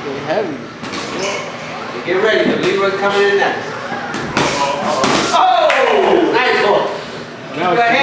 They're heavy. Get ready, the Leroy's coming in next. Oh! Nice hook. Go ahead.